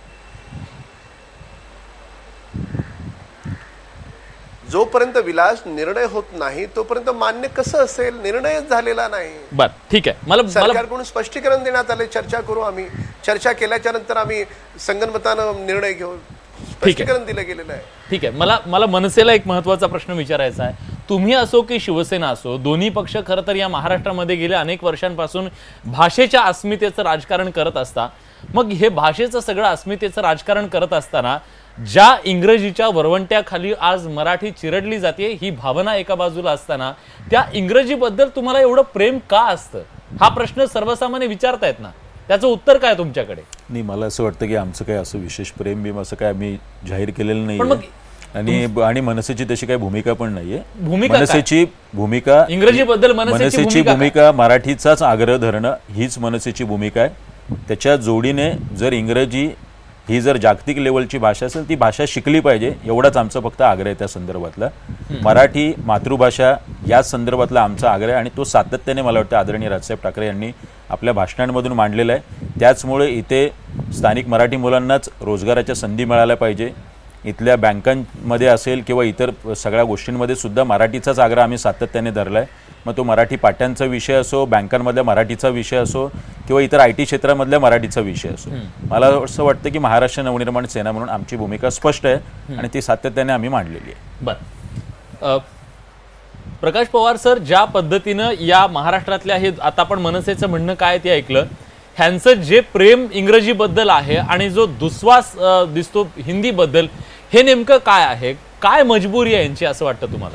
जोपर्यंत विलास निर्णय होत नाही तोपर्यंत मान्य कसं असेल? निर्णयच झालेला नाही. बर, ठीक आहे. मला सरकारकडून स्पष्टीकरण देण्यात आले, चर्चा करू. आम्ही चर्चा केल्याच्या नंतर आम्ही संगनमतानं निर्णय घेऊ. स्पष्टीकरण दिलं गेलेलं आहे. ठीक आहे. मला मनसेला एक महत्वाचा प्रश्न विचारायचा आहे. तुम्ही असो की शिवसेना असो, दोन्ही पक्ष खरं तर या महाराष्ट्रामध्ये गेल्या अनेक वर्षांपासून भाषेच्या अस्मितेचं राजकारण करत असता. मग हे भाषेचं सगळं अस्मितेचं राजकारण करत असताना ज्या इंग्रजीच्या वरवंट्याखाली आज मराठी चिरडली जाते ही भावना एका बाजूला असताना त्या इंग्रजीबद्दल तुम्हाला एवढं प्रेम का असतं हा प्रश्न सर्वसामान्य विचारतायत ना, त्याचं उत्तर काय तुमच्याकडे? नाही, मला असं वाटतं की आमचं काही असं विशेष प्रेम बिम असं काय आम्ही जाहीर केलेलं नाही आणि मनसेची तशी काही भूमिका पण नाहीये. मनसेची भूमिका इंग्रजीबद्दल मनसेची भूमिका मराठीचाच आग्रह धरणं हीच मनसेची भूमिका आहे. त्याच्या जोडीने जर इंग्रजी ही जर जागतिक लेवलची भाषा असेल ती भाषा शिकली पाहिजे एवढाच आमचा फक्त आग्रह आहे. त्या संदर्भातला मराठी मातृभाषा या संदर्भातला आमचा आग्रह आणि तो सातत्याने मला वाटतं आदरणीय राजसाहेब ठाकरे यांनी आपल्या भाषणांमधून मांडलेला आहे. त्याचमुळे इथे स्थानिक मराठी मुलांनाच रोजगाराच्या संधी मिळाल्या पाहिजे. इथल्या बँकांमध्ये असेल किंवा इतर सगळ्या गोष्टींमध्ये सुद्धा मराठीचाच आग्रह आम्ही सातत्याने धरला आहे. मग तो मराठी पाट्यांचा विषय असो, बँकांमधल्या मराठीचा विषय असो किंवा इतर IT क्षेत्रामधल्या मराठीचा विषय असो. मला असं वाटतं की महाराष्ट्र नवनिर्माण सेना म्हणून आमची भूमिका स्पष्ट आहे आणि ती सातत्याने आम्ही मांडलेली आहे. बरं, प्रकाश पवार सर, ज्या पद्धतीनं या महाराष्ट्रातल्या हे आता आपण मनसेचं म्हणणं काय ते ऐकलं, ह्यांचं जे प्रेम इंग्रजीबद्दल आहे आणि जो दुस्वास दिसतो हिंदीबद्दल, हे नेमकं काय आहे? काय मजबुरी आहे यांची असं वाटतं तुम्हाला?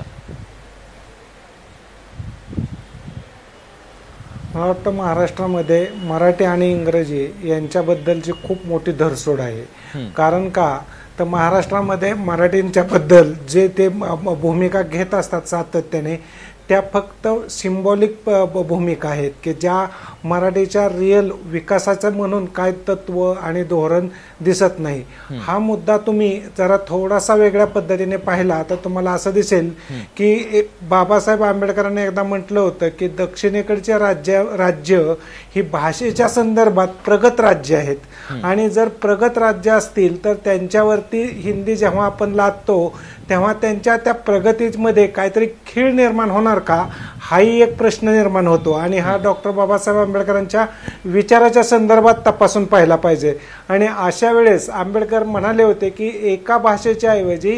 मला वाटतं महाराष्ट्रामध्ये मराठी आणि इंग्रजी यांच्याबद्दलची खूप मोठी धरसोड आहे. कारण का तर महाराष्ट्रामध्ये मराठींच्या बद्दल जे ते भूमिका घेत असतात सातत्याने त्या फक्त सिम्बॉलिक भूमिका आहेत की ज्या मराठीच्या रिअल विकासाचं म्हणून काय तत्व आणि धोरण दिसत नाही. हा मुद्दा तुम्ही जरा थोडासा वेगळ्या पद्धतीने पाहिला तर तुम्हाला असं दिसेल की बाबासाहेब आंबेडकरांनी एकदा म्हटलं होतं की दक्षिणेकडचे राज्य ही भाषेच्या संदर्भात प्रगत राज्य आहेत आणि जर प्रगत राज्य असतील तर त्यांच्यावरती हिंदी जेव्हा आपण लादतो तेव्हा त्यांच्या त्या प्रगतीमध्ये काहीतरी खीळ निर्माण होणार का, हाही एक प्रश्न निर्माण होतो. आणि हा डॉक्टर बाबासाहेब आंबेडकरांच्या विचाराच्या संदर्भात तपासून पाहिला पाहिजे. आणि अशा वेळेस आंबेडकर म्हणाले होते की एका भाषेच्या ऐवजी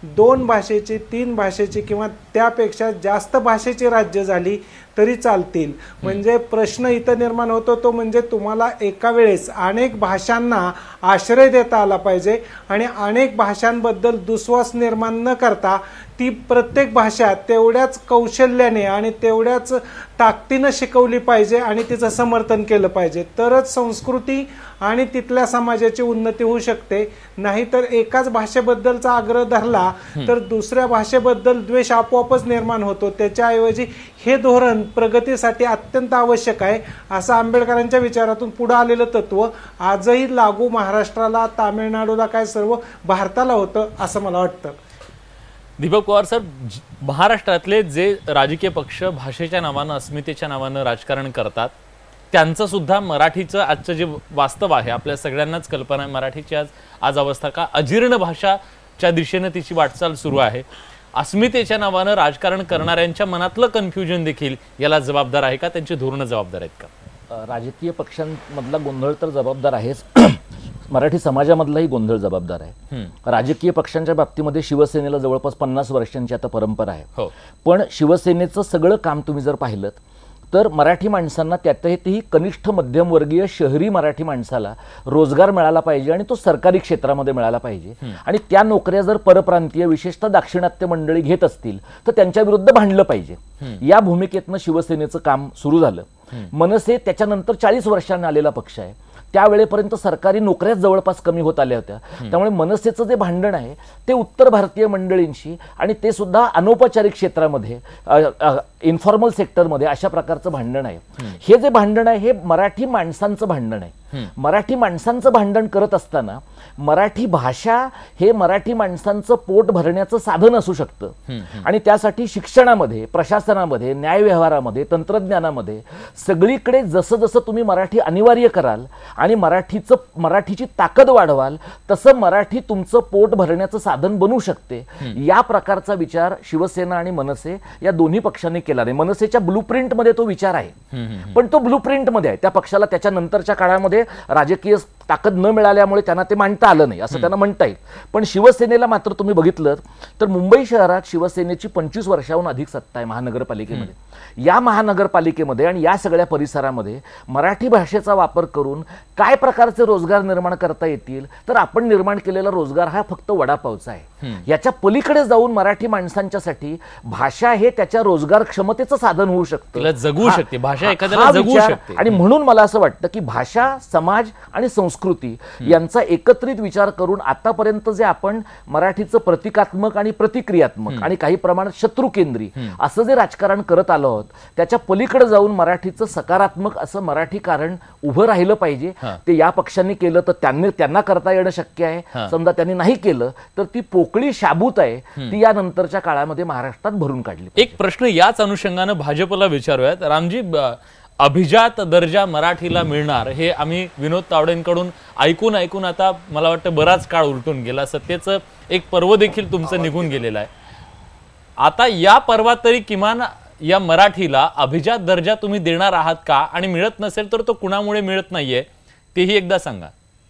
2 भाषेची, 3 भाषेची किंवा त्यापेक्षा जास्त भाषेची राज्य झाली तरी चालतील. म्हणजे प्रश्न इथं निर्माण होतो तो म्हणजे तुम्हाला एका वेळेस अनेक भाषांना आश्रय देता आला पाहिजे आणि अनेक भाषांबद्दल दुस्वास निर्माण न करता ती प्रत्येक भाषा तेवढ्याच कौशल्याने आणि तेवढ्याच ताकदीनं शिकवली पाहिजे आणि तिचं समर्थन केलं पाहिजे. तरच संस्कृती आणि तिथल्या समाजाची उन्नती होऊ शकते. नाहीतर एकाच भाषेबद्दलचा आग्रह धरला तर दुसऱ्या भाषेबद्दल द्वेष आपोआपच निर्माण होतो. त्याच्याऐवजी हे धोरण प्रगतीसाठी अत्यंत आवश्यक आहे असं आंबेडकरांच्या विचारातून पुढे आलेलं तत्व आजही लागू महाराष्ट्राला, तामिळनाडूला, काय सर्व भारताला होतं असं मला वाटतं. दीपक पवार सर, महाराष्ट्रातले जे राजकीय पक्ष भाषेच्या नावानं, अस्मितेच्या नावानं राजकारण करतात त्यांचं सुद्धा मराठीचं आजचं जे वास्तव आहे आपल्या सगळ्यांनाच कल्पना आहे. मराठीची आज अवस्था का अजीर्ण भाषाच्या दिशेनं तिची वाटचाल सुरू आहे. अस्मितेच्या नावानं राजकारण करणाऱ्यांच्या मनातलं कन्फ्युजन देखील याला जबाबदार आहे का, त्यांची धोरणं जबाबदार आहेत का? राजकीय पक्षांमधला गोंधळ तर जबाबदार आहेच, मराठी समाजामधलाही गोंधळ जबाबदार आहे. राजकीय पक्षांच्या बाबतीमध्ये शिवसेनेला जवळपास 50 वर्षांची आता परंपरा आहे. पण शिवसेनेचं सगळं काम तुम्ही जर पाहिलं तर मराठी माणसांना, त्यातही कनिष्ठ मध्यमवर्गीय शहरी मराठी माणसाला रोजगार मिळाला पाहिजे आणि तो सरकारी क्षेत्रामध्ये मिळाला पाहिजे. आणि त्या नोकऱ्या जर परप्रांतीय, विशेषतः दाक्षिणात्य मंडळी घेत असतील तर त्यांच्या विरुद्ध भांडलं पाहिजे. या भूमिकेतनं शिवसेनेचं काम सुरू झालं. मनसे त्याच्यानंतर 40 वर्षांनी आलेला पक्ष आहे. त्यावेळेपर्यंत सरकारी नोकऱ्याच जवळपास कमी होत आल्या होत्या. त्यामुळे मनसेचं जे भांडण आहे ते उत्तर भारतीय मंडळींशी आणि ते सुद्धा अनौपचारिक क्षेत्रामध्ये, इन्फॉर्मल सेक्टरमध्ये अशा प्रकारचं भांडण आहे. हे जे भांडण आहे हे मराठी माणसांचं भांडण आहे. मराठी माणसांचं भांडण करत असताना मराठी भाषा हे मराठी माणसांचं पोट भरण्याचं साधन असू शकतं. आणि त्यासाठी शिक्षणामध्ये, प्रशासनामध्ये, न्यायव्यवहारामध्ये, तंत्रज्ञानामध्ये सगळीकडे जसं जसं तुम्ही मराठी अनिवार्य कराल आणि मराठीची ताकद वाढवाल तसं मराठी तुमचं पोट भरण्याचं साधन बनू शकते. या प्रकारचा विचार शिवसेना आणि मनसे या दोन्ही पक्षांनी केला नाही. मनसेच्या ब्लूप्रिंटमध्ये तो विचार आहे, पण तो ब्लूप्रिंटमध्ये आहे. त्या पक्षाला त्याच्या नंतरच्या काळामध्ये राजकीय ताकद न मिळाल्यामुळे त्यांना ते मांडता आलं नाही असं त्यांना म्हणता येईल. पण शिवसेनेला मात्र तुम्ही बघितलं तर मुंबई शहरात शिवसेनेची 25 वर्षाहून अधिक सत्ता आहे महानगरपालिकेमध्ये. या महानगरपालिकेमध्ये आणि या सगळ्या परिसरामध्ये मराठी भाषेचा वापर करून काय प्रकारचे रोजगार निर्माण करता येतील तर आपण निर्माण केलेला रोजगार हा फक्त वडापावचा आहे. याच्या पलीकडे जाऊन मराठी माणसांच्यासाठी भाषा हे त्याच्या रोजगार क्षमतेचं साधन होऊ शकतं, जगू शकते भाषा, एखाद्याला जगू शकते. आणि म्हणून मला असं वाटतं की भाषा, समाज आणि संस्कृती यांचा एकत्रित विचार करून आतापर्यंत जे आपण मराठीचं प्रतिकात्मक आणि प्रतिक्रियात्मक आणि काही प्रमाणात शत्रुकेंद्री असं जे राजकारण करत आलो आहोत त्याच्या पलीकडे जाऊन मराठीचं सकारात्मक असं मराठी कारण उभं राहिलं पाहिजे. ते या पक्षांनी केलं तर त्यांना करता येणं शक्य आहे. समजा त्यांनी नाही केलं तर ती पोकळी शाबूत आहे ती या नंतरच्या काळामध्ये महाराष्ट्रात भरून काढली. एक प्रश्न याच अनुषंगानं भाजपला विचारूयात. रामजी, अभिजात दर्जा मराठीला मिळणार हे आम्ही विनोद तावडेंकडून ऐकून आता मला वाटतं बराच काळ उलटून गेला. सत्तेचं एक पर्व देखील तुमचं निघून गेलेलं आहे. आता या पर्वात तरी किमान या मराठीला अभिजात दर्जा तुम्ही देणार आहात का, आणि मिळत नसेल तर तो कुणामुळे मिळत नाहीये तेही एकदा सांगा.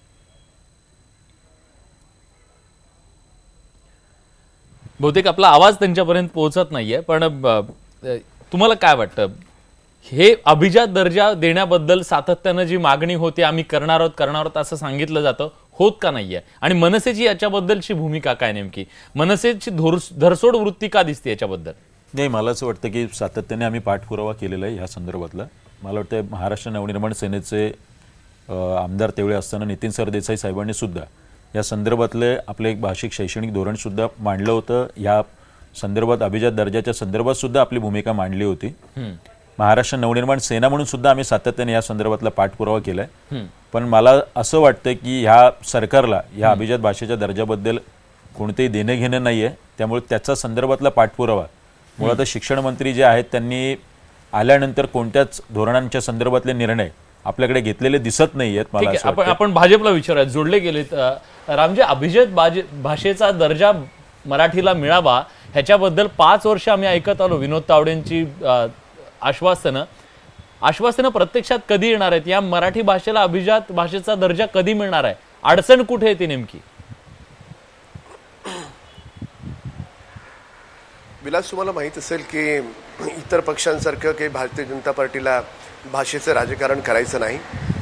बहुतेक आपला आवाज त्यांच्यापर्यंत पोहोचत नाहीये, पण तुम्हाला काय वाटतं, हे अभिजात दर्जा देण्याबद्दल सातत्यानं जी मागणी होती आम्ही करणार आहोत असं सांगितलं जातं, होत का नाहीये? आणि मनसेची याच्याबद्दलची भूमिका काय, नेमकी मनसेची धरसोड वृत्ती का दिसते याच्याबद्दल? नाही, मला असं वाटतं की सातत्याने आम्ही पाठपुरावा केलेला आहे या संदर्भातला. मला वाटतं महाराष्ट्र नवनिर्माण सेनेचे आमदार तेवढे असताना नितीन सरदेसाई साहेबांनी सुद्धा या संदर्भातले आपलं एक भाषिक शैक्षणिक धोरण सुद्धा मांडलं होतं. या संदर्भात अभिजात दर्जाच्या संदर्भात सुद्धा आपली भूमिका मांडली होती. महाराष्ट्र नवनिर्माण सेना म्हणून सुद्धा आम्ही सातत्याने या संदर्भातला पाठपुरावा केलाय. पण मला असं वाटतं की ह्या सरकारला ह्या अभिजात भाषेच्या दर्जाबद्दल कोणतेही देणं घेणं नाहीये. त्यामुळे त्याचा संदर्भातला पाठपुरावा मुळात शिक्षण मंत्री जे आहेत त्यांनी आल्यानंतर कोणत्याच धोरणांच्या संदर्भातले निर्णय आपल्याकडे घेतलेले दिसत नाहीयेत. मला असं वाटतं. आपण भाजपला विचारूयात, जोडले गेलेत. रामजी, अभिजात भाषेचा दर्जा मराठीला मिळावा ह्याच्याबद्दल 5 वर्ष आम्ही ऐकत आलो. विनोद तावडेंची आश्वासनं प्रत्यक्षात कधी येणार आहेत? या मराठी भाषेला अभिजात भाषेचा दर्जा कधी मिळणार आहे? अडचण कुठे येते नेमकी? विलास, तुम्हाला माहित असेल की इतर पक्षांसारखं काही भारतीय जनता पार्टीला भाषेचं राजकारण करायचं नाही.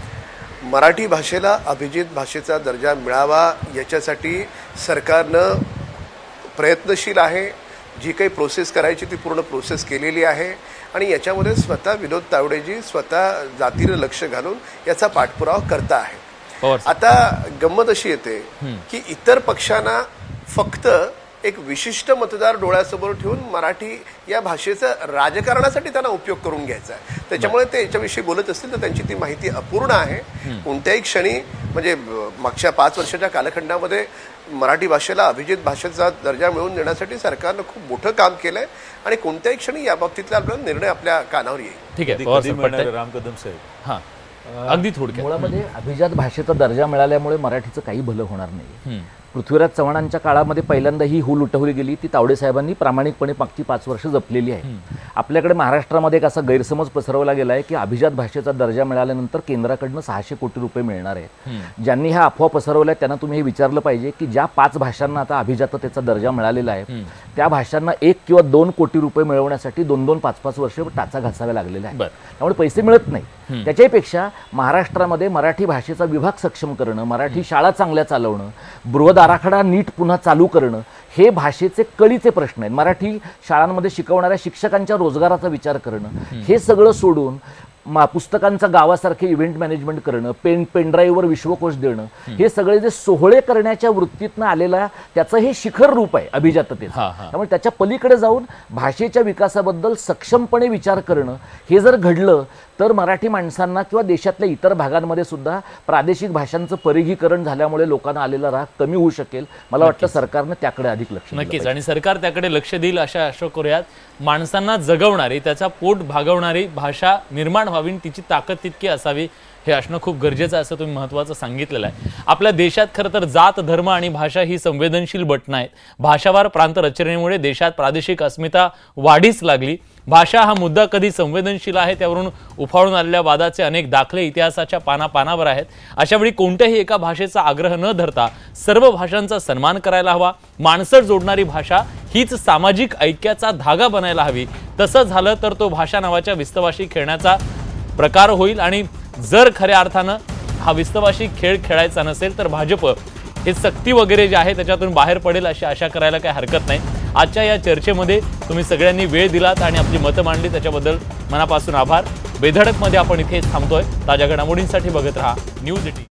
मराठी भाषेला अभिजात भाषेचा दर्जा मिळावा याच्यासाठी सरकारनं प्रयत्नशील आहे. जी काही प्रोसेस करायची ती पूर्ण प्रोसेस केलेली आहे आणि याच्यामध्ये स्वतः विनोद तावडेजी स्वतः जातीनं लक्ष घालून याचा पाठपुरावा करता आहे. आता गंमत अशी येते की इतर पक्षांना फक्त एक विशिष्ट मतदार डोळ्यासमोर ठेवून मराठी या भाषेचा राजकारणासाठी त्यांना उपयोग करून घ्यायचा आहे. त्याच्यामुळे ते याच्याविषयी बोलत असतील तर त्यांची ती माहिती अपूर्ण आहे. कोणत्याही क्षणी म्हणजे मागच्या 5 वर्षाच्या कालखंडामध्ये मराठी भाषेला अभिजात भाषेचा दर्जा मिळवून देण्यासाठी सरकारनं खूप मोठं काम केलंय आणि कोणत्याही क्षणी या बाबतीतला आपला निर्णय आपल्या कानावर येईल. ठीक आहे राम कदम साहेब. हा, अगदी थोडक्यात. मुळामध्ये अभिजात भाषेचा दर्जा मिळाल्यामुळे मराठीचं काही भलं होणार नाही. पृथ्वीराज चव्हाणांच्या काळामध्ये पहिल्यांदा ही हूल उठवली गेली, ती तावडे साहेबांनी प्रामाणिकपणे मागची 5 वर्ष जपलेली आहे. आपल्याकडे महाराष्ट्रामध्ये एक असा गैरसमज पसरवला गेला आहे की अभिजात भाषेचा दर्जा मिळाल्यानंतर केंद्राकडनं 600 कोटी रुपये मिळणार आहेत. ज्यांनी हा अफवा पसरवल्या त्यांना तुम्ही हे विचारलं पाहिजे की ज्या 5 भाषांना आता अभिजाततेचा दर्जा मिळालेला आहे त्या भाषांना 1 किंवा 2 कोटी रुपये मिळवण्यासाठी 2-2, 5-5 वर्ष टाचा घासाव्या लागलेल्या आहेत. त्यामुळे पैसे मिळत नाही. त्याच्यापेक्षा महाराष्ट्रामध्ये मराठी भाषेचा विभाग सक्षम करणं, मराठी शाळा चांगल्या चालवणं, बृहद आराखडा नीट पुन्हा चालू करणं हे भाषेचे कळीचे प्रश्न आहेत. मराठी शाळांमध्ये शिकवणाऱ्या शिक्षकांच्या रोजगाराचा विचार करणं, हे सगळं सोडून पुस्तकांचा गावासारखे इव्हेंट मॅनेजमेंट करणं, पेनड्राईव्हवर विश्वकोश देणं, हे सगळे जे सोहळे करण्याच्या वृत्तीतनं आलेला त्याचं हे शिखर रूप आहे अभिजाततेचं. त्यामुळे त्याच्या पलीकडे जाऊन भाषेच्या विकासाबद्दल सक्षमपणे विचार करणं हे जर घडलं तर मराठी माणसांना किंवा देशातल्या इतर भागांमध्ये सुद्धा प्रादेशिक भाषांचं परिघीकरण झाल्यामुळे लोकांना आलेला राग कमी होऊ शकेल. मला वाटतं सरकारनं त्याकडे अधिक लक्ष नक्कीच, आणि सरकार त्याकडे लक्ष देईल अशा आशा करूयात. माणसांना जगवणारी, त्याचा पोट भागवणारी भाषा निर्माण व्हावी, तिची ताकद तितकी असावी हे असणं खूप गरजेचं असं तुम्ही महत्त्वाचं सांगितलेलं आहे. आपल्या देशात खरं तर जात, धर्म आणि भाषा ही संवेदनशील बटणं आहेत. भाषावार प्रांत रचनेमुळे देशात प्रादेशिक अस्मिता वाढीस लागली. भाषा हा मुद्दा कधी संवेदनशील आहे त्यावरून उफाळून आलेल्या वादाचे अनेक दाखले इतिहासाच्या पानापानावर आहेत. अशावेळी कोणत्याही एका भाषेचा आग्रह न धरता सर्व भाषांचा सन्मान करायला हवा. माणसं जोडणारी भाषा हीच सामाजिक ऐक्याचा धागा बनायला हवी. तसं झालं तर तो भाषा नावाच्या विस्तवाशी खेळण्याचा प्रकार होईल आणि जर खऱ्या अर्थानं हा विस्तवाशी खेळ खेळायचा नसेल तर भाजप हे सक्ती वगैरे जे आहे त्याच्यातून बाहेर पडेल अशी आशा करायला काही हरकत नाही. आजच्या या चर्चेमध्ये तुम्ही सगळ्यांनी वेळ दिलात आणि आपली मतं मांडली त्याच्याबद्दल मनापासून आभार. बेधडकमध्ये आपण इथे थांबतोय. ताज्या घडामोडींसाठी बघत रहा न्यूज 18.